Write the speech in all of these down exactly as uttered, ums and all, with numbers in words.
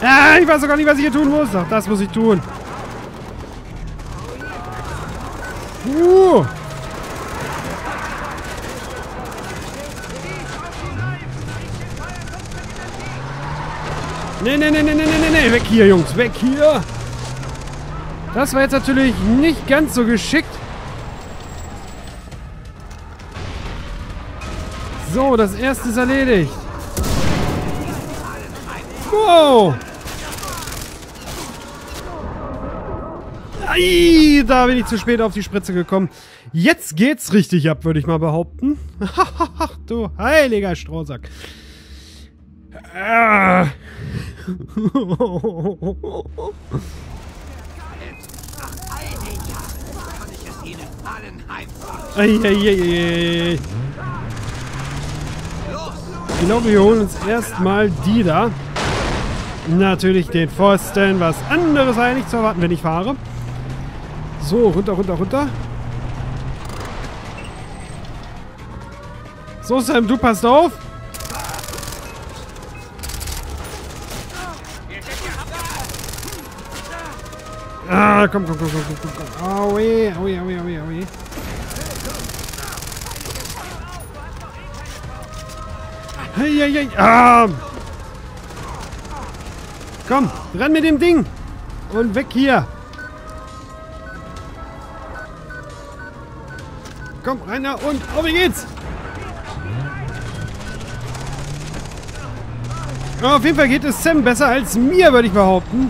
Ah, ich weiß sogar nicht, was ich hier tun muss. Ach, das muss ich tun. Uh. Nee, nee, nee, nee, nee, nee, nee. Weg hier, Jungs. Weg hier. Das war jetzt natürlich nicht ganz so geschickt. So, das erste ist erledigt. Wow. Ai, da bin ich zu spät auf die Spritze gekommen. Jetzt geht's richtig ab, würde ich mal behaupten. Ach du heiliger Strohsack. Ah. Eieieiei. Ich glaube, wir holen uns erstmal die da. Natürlich den Pfosten. Was anderes war ja nicht zu erwarten, wenn ich fahre. So, runter, runter, runter. So, Sam, du passt auf. Ah, komm, komm, komm, komm, komm, komm. Aui, aui, aui, aui, aui. Hey, hey, hey. Ah. Komm, renn mit dem Ding. Und weg hier. Komm, rein da und auf, wie geht's? Aber auf jeden Fall geht es Sam besser als mir, würde ich behaupten.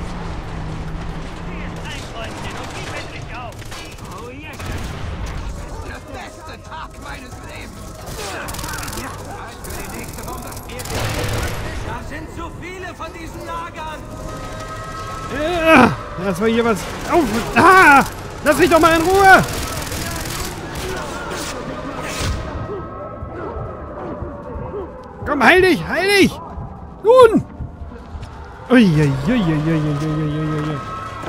Ja, das war hier was. Auf! Ah! Lass mich doch mal in Ruhe! Komm, heil dich! Heil dich! Nun! Uiuiuiuiuiuiuiui.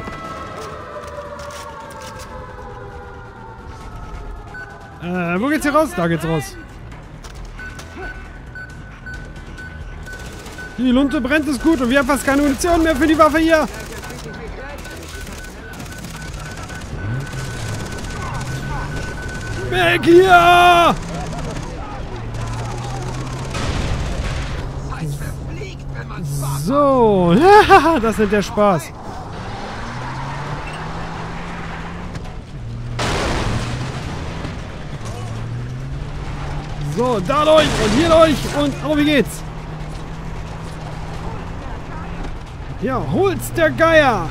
Äh, wo geht's hier raus? Da geht's raus. Die Lunte brennt, ist gut und wir haben fast keine Munition mehr für die Waffe hier. Weg hier! So, das nennt der Spaß. So, da durch und hier durch und oh, wie geht's? Ja, hol's der Geier!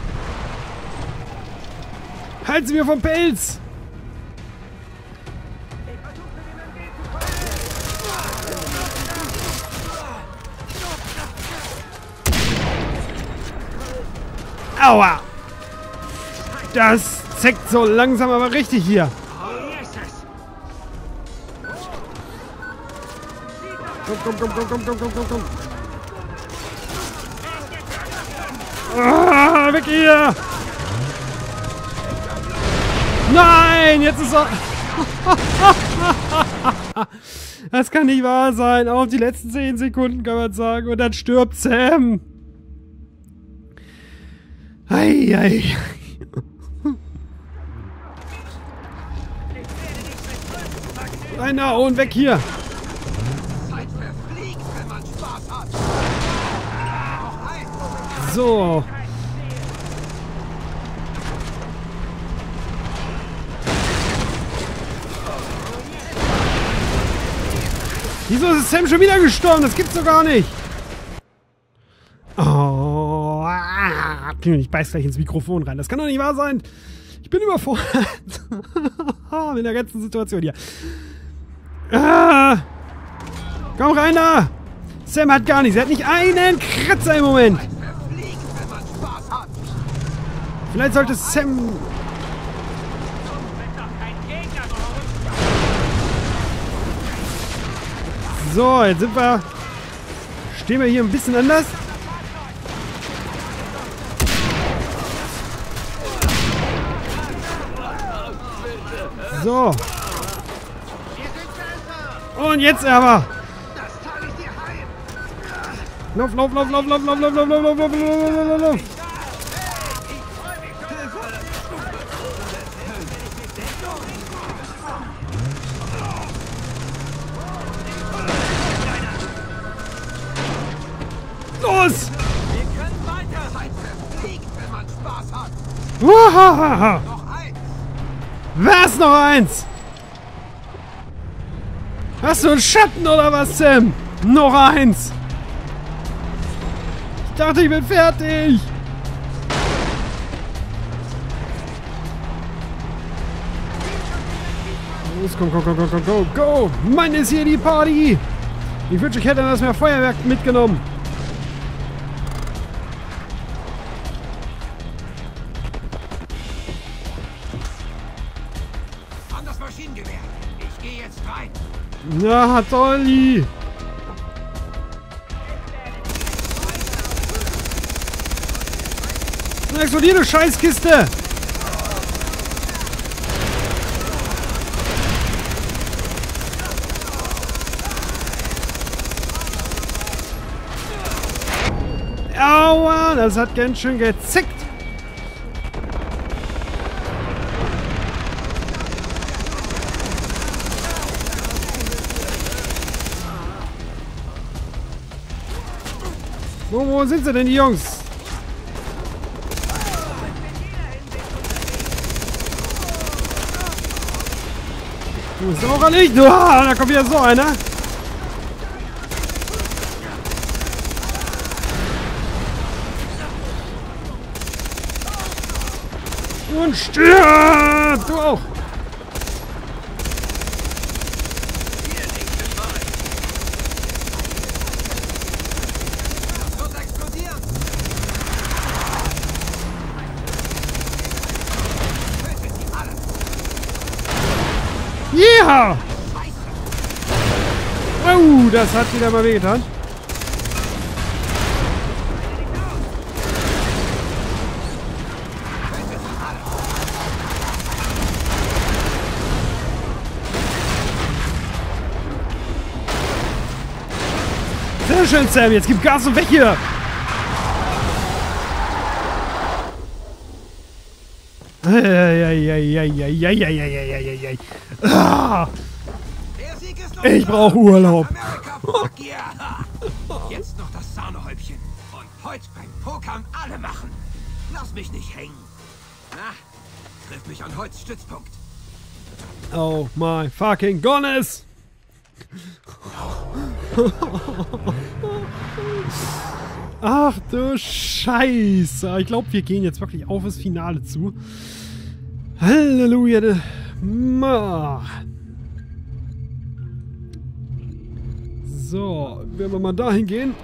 Halt sie mir vom Pelz! Aua! Das zeckt so langsam aber richtig hier. Komm, komm, komm, komm, komm, komm, komm, komm, komm. Ah, weg hier! Nein, jetzt ist er... Das kann nicht wahr sein. Auf die letzten zehn Sekunden kann man sagen. Und dann stirbt Sam. Ei, ei. Einer und weg hier. So. Wieso ist Sam schon wieder gestorben? Das gibt's doch gar nicht. Oh. Ich beiß gleich ins Mikrofon rein. Das kann doch nicht wahr sein. Ich bin überfordert. In der ganzen Situation hier. Ah. Komm rein da. Sam hat gar nichts. Er hat nicht einen Kratzer im Moment. Vielleicht sollte Sam... So, jetzt sind wir... Stehen wir hier ein bisschen anders. So. Und jetzt aber. Lauf, lauf, lauf, lauf, lauf, lauf, lauf, lauf, lauf, lauf, lauf, lauf, lauf. Los! Wir können weiter. Fliegt, wenn man Spaß hat. Wahaha. Noch eins. Was, noch eins? Hast du einen Schatten oder was, Sam? Noch eins. Ich dachte, ich bin fertig. Los, komm, komm, komm, komm, komm, go, go. Mann, ist hier die Party. Ich wünsche, ich hätte das mehr Feuerwerk mitgenommen. An das Maschinengewehr. Ich gehe jetzt rein. Na, Dolly. Na, explodier, du Scheißkiste. Aua, das hat ganz schön gezickt. Wo, wo sind sie denn, die Jungs? Du bist auch nicht. Ah, da kommt wieder so einer. Und stirb! Du auch! Das wird explodieren. Tötet sie alle. Ja! Oh, das hat wieder mal wehgetan. Sehr schön, Sam. Jetzt gib Gas und weg hier. Eieieiei. Ah, Der Sieg ist noch ich brauche Urlaub. America, fuck yeah. Jetzt noch das Sahnehäubchen. Und heute beim Pokern alle machen. Lass mich nicht hängen. Na, triff mich an Holz Stützpunkt. Oh my fucking goodness. Ach du Scheiße. Ich glaube, wir gehen jetzt wirklich auf das Finale zu. Halleluja. So, wenn wir mal dahin gehen.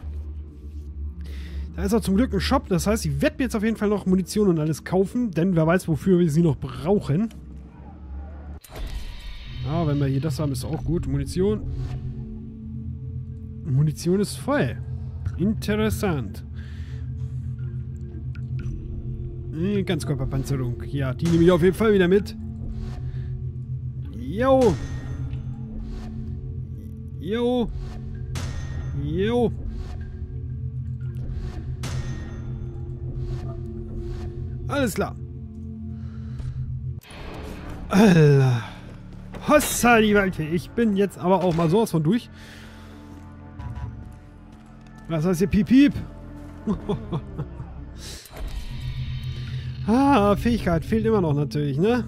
Da ist auch zum Glück ein Shop. Das heißt, ich werde mir jetzt auf jeden Fall noch Munition und alles kaufen. Denn wer weiß, wofür wir sie noch brauchen. Ah, wenn wir hier das haben, ist auch gut. Munition. Munition ist voll. Interessant. Äh, Ganzkörperpanzerung. Ja, die nehme ich auf jeden Fall wieder mit. Jo. Jo. Jo. Alles klar. Alter. Hossa, die Waldfee. Ich bin jetzt aber auch mal sowas von durch. Was heißt hier Piep Piep? Ah, Fähigkeit fehlt immer noch natürlich, ne?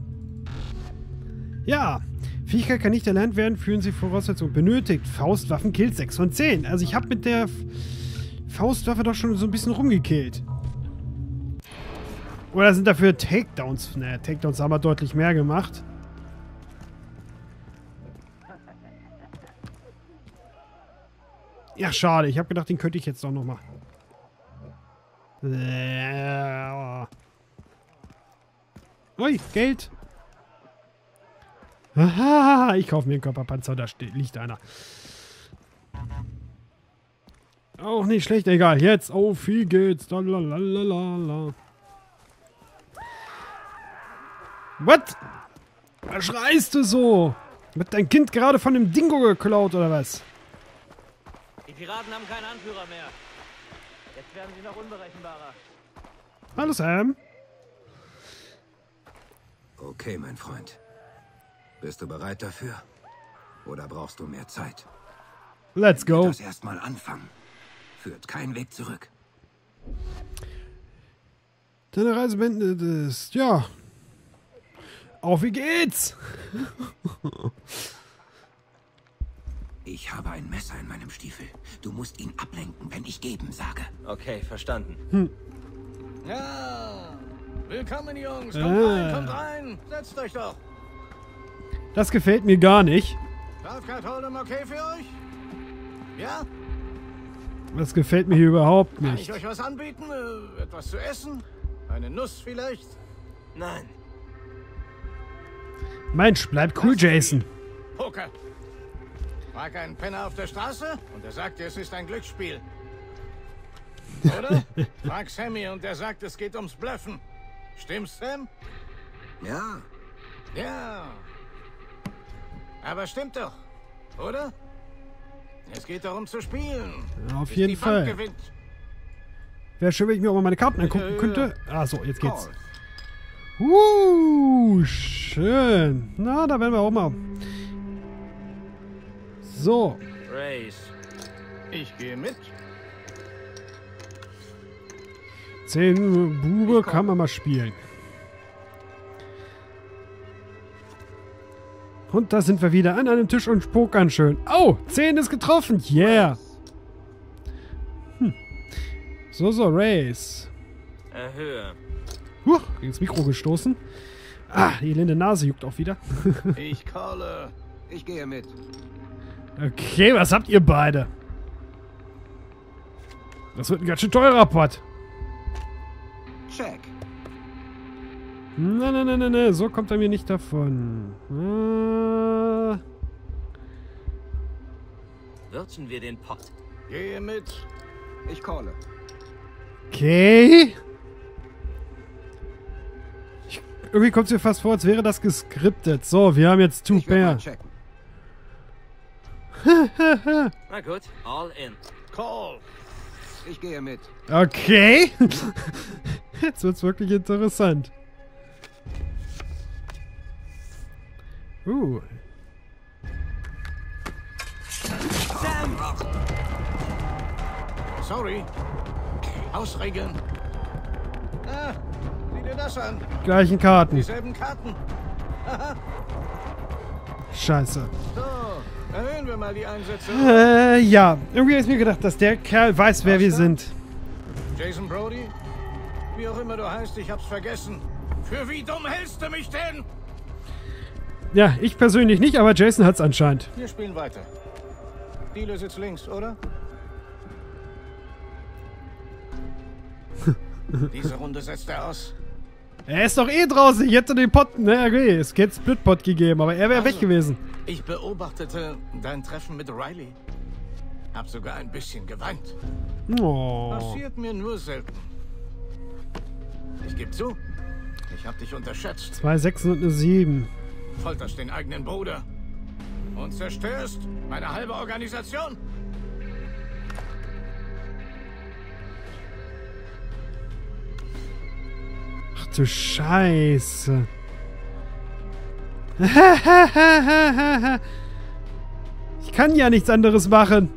Ja, Fähigkeit kann nicht erlernt werden, führen Sie Voraussetzungen benötigt. Faustwaffen killt sechs von zehn. Also ich habe mit der Faustwaffe doch schon so ein bisschen rumgekillt. Oder sind dafür Takedowns? Ne, Takedowns haben wir deutlich mehr gemacht. Ja, schade. Ich habe gedacht, den könnte ich jetzt doch noch mal. Ui, Geld. Aha, ich kaufe mir einen Körperpanzer. Da liegt einer. Auch nicht schlecht. Egal, jetzt. Auf wie geht's. Lalalala. What? Was schreist du so? Wird dein Kind gerade von dem Dingo geklaut, oder was? Piraten haben keinen Anführer mehr. Jetzt werden sie noch unberechenbarer. Hallo Sam. Okay, mein Freund. Bist du bereit dafür? Oder brauchst du mehr Zeit? Let's go. Das erstmal anfangen. Führt kein Weg zurück. Deine Reise beendet ist. Ja. Auf wie geht's? Ich habe ein Messer in meinem Stiefel. Du musst ihn ablenken, wenn ich geben sage. Okay, verstanden. Hm. Ja. Willkommen, Jungs. Kommt Ah. rein, kommt rein. Setzt euch doch. Das gefällt mir gar nicht. Card Hold'em okay für euch? Ja? Das gefällt mir hier überhaupt Kann ich nicht. euch was anbieten? Äh, etwas zu essen? Eine Nuss vielleicht? Nein. Mensch, bleib cool, Jason. Poker. Frag einen Penner auf der Straße und er sagt, es ist ein Glücksspiel. Oder? Frag Sammy und er sagt, es geht ums Bluffen. Stimmt's, Sam? Ja. Ja. Aber stimmt doch, oder? Es geht darum zu spielen. Ja, auf Bis jeden die Fall. Bank gewinnt. Wäre schön, wenn ich mir auch mal meine Karten Ja, angucken ja, könnte. Ah, so, jetzt geht's. Call. Uh, schön. Na, da werden wir auch mal. So. Race. Ich gehe mit. Zehn Bube kann man mal spielen. Und da sind wir wieder an einem Tisch und pokern schön. Oh, zehn ist getroffen. Yeah. Hm. So, so, Race. Erhöhe. Huch, ins Mikro gestoßen. Ah, die elende Nase juckt auch wieder. Ich calle. Ich gehe mit. Okay, was habt ihr beide? Das wird ein ganz schön teurer Pot. Check. Nein, nein, nein, nein, nein, so kommt er mir nicht davon. Äh, Würzen wir den Pot. Gehe mit. Ich calle. okay. Ich, irgendwie kommt es mir fast vor, als wäre das geskriptet. So, wir haben jetzt Two Ich will mal Pair. checken. Na gut, all in. Call. Ich gehe mit. Okay. Jetzt wird's wirklich interessant. Uh. Sorry. Hausregeln. Ah, sieh dir das an. Gleichen Karten. Dieselben Karten. Scheiße. So, erhöhen wir mal die Einsätze. Äh, ja. Irgendwie habe ich mir gedacht, dass der Kerl weiß, wer wir sind. Jason Brody? Wie auch immer du heißt, ich hab's vergessen. Für wie dumm hältst du mich denn? Ja, ich persönlich nicht, aber Jason hat's anscheinend. Wir spielen weiter. Dealer sitzt links, oder? Diese Runde setzt er aus. Er ist doch eh draußen. Ich hätte den Pot... Ne, okay, es hätte Splitpot gegeben, aber er wäre Also, weg gewesen. Ich beobachtete dein Treffen mit Riley. Hab sogar ein bisschen geweint. Oh. Passiert mir nur selten. Ich geb zu, ich hab dich unterschätzt. Zwei Sechsen und eine Sieben. Folterst den eigenen Bruder. Und zerstörst meine halbe Organisation. Ach du Scheiße. Ich kann ja nichts anderes machen.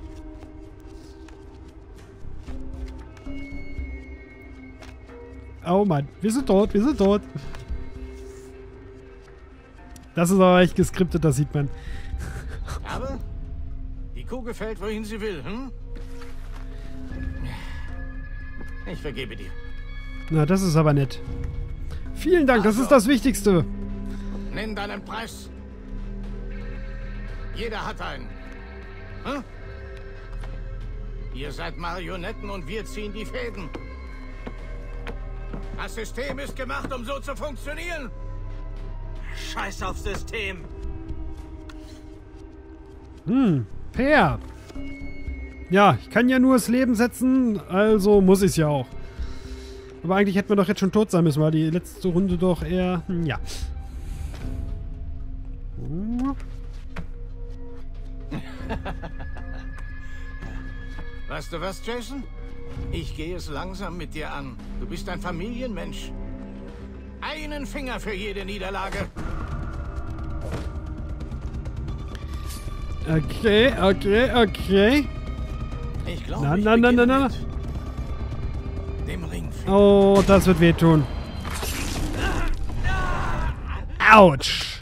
Oh Mann, wir sind tot, wir sind tot. Das ist aber echt geskriptet, das sieht man. Aber die Kuh gefällt, wohin sie will, hm? Ich vergebe dir. Na, das ist aber nett. Vielen Dank, das ist das Wichtigste. Nenn deinen Preis. Jeder hat einen. Hm? Ihr seid Marionetten und wir ziehen die Fäden. Das System ist gemacht, um so zu funktionieren. Scheiß aufs System. Hm, Peer. Ja, ich kann ja nur das Leben setzen, also muss ich es ja auch. Aber eigentlich hätten wir doch jetzt schon tot sein müssen, weil die letzte Runde doch eher... Hm, ja. Weißt du was, Jason? Ich gehe es langsam mit dir an. Du bist ein Familienmensch. Einen Finger für jede Niederlage. Okay, okay, okay. Ich glaube, Na, ich na, na, na, beginne na. mit dem Ringfinger. Oh, das wird wehtun. Autsch.